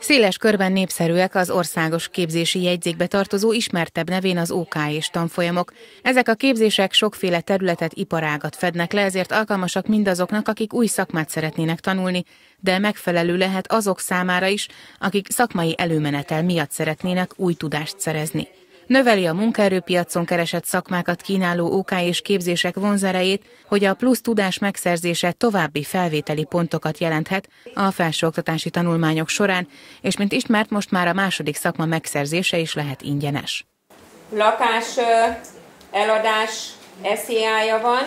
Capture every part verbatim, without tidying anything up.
Széles körben népszerűek az országos képzési jegyzékbe tartozó ismertebb nevén az ó ká és tanfolyamok. Ezek a képzések sokféle területet, iparágat fednek le, ezért alkalmasak mindazoknak, akik új szakmát szeretnének tanulni, de megfelelő lehet azok számára is, akik szakmai előmenetel miatt szeretnének új tudást szerezni. Növeli a munkaerőpiacon keresett szakmákat kínáló ó ká és képzések vonzerejét, hogy a plusz tudás megszerzése további felvételi pontokat jelenthet a felsőoktatási tanulmányok során, és mint ismert, most már a második szakma megszerzése is lehet ingyenes. Lakás eladás es zé á-ja van,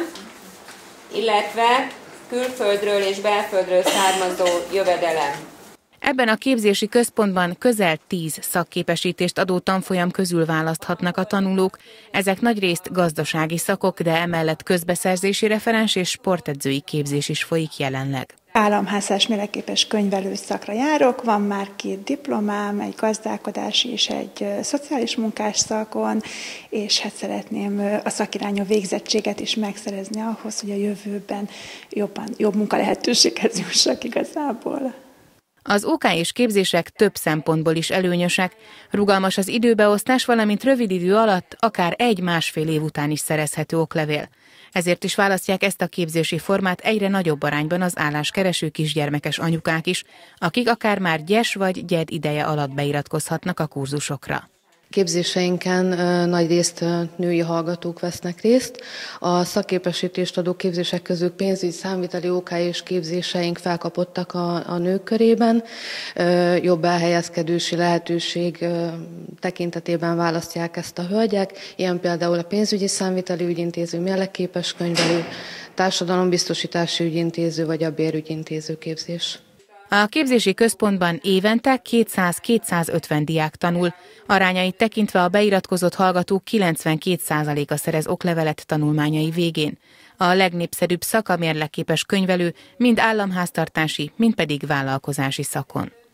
illetve külföldről és belföldről származó jövedelem. Ebben a képzési központban közel tíz szakképesítést adó tanfolyam közül választhatnak a tanulók. Ezek nagyrészt gazdasági szakok, de emellett közbeszerzési referens és sportedzői képzés is folyik jelenleg. Államháztartás mérlegképes könyvelő szakra járok, van már két diplomám, egy gazdálkodási és egy szociális munkás szakon, és hát szeretném a szakirányú végzettséget is megszerezni ahhoz, hogy a jövőben jobban, jobb munkalehetőséghez jussak igazából. Az ó ká és képzések több szempontból is előnyösek, rugalmas az időbeosztás, valamint rövid idő alatt, akár egy-másfél év után is szerezhető oklevél. Ezért is választják ezt a képzési formát egyre nagyobb arányban az álláskereső kisgyermekes anyukák is, akik akár már gyes vagy gyed ideje alatt beiratkozhatnak a kurzusokra. Képzéseinken nagy részt női hallgatók vesznek részt. A szakképesítést adó képzések közül pénzügyi, számviteli ó ká és képzéseink felkapottak a, a nők körében. Jobb elhelyezkedési lehetőség tekintetében választják ezt a hölgyek. Ilyen például a pénzügyi, számviteli ügyintéző, mérlegképes könyvelő, társadalombiztosítási ügyintéző vagy a bérügyintéző képzés. A képzési központban évente kétszáz-kétszázötven diák tanul, arányait tekintve a beiratkozott hallgatók kilencvenkét százaléka szerez oklevelet tanulmányai végén. A legnépszerűbb szak a mérlegképes könyvelő, mind államháztartási, mind pedig vállalkozási szakon.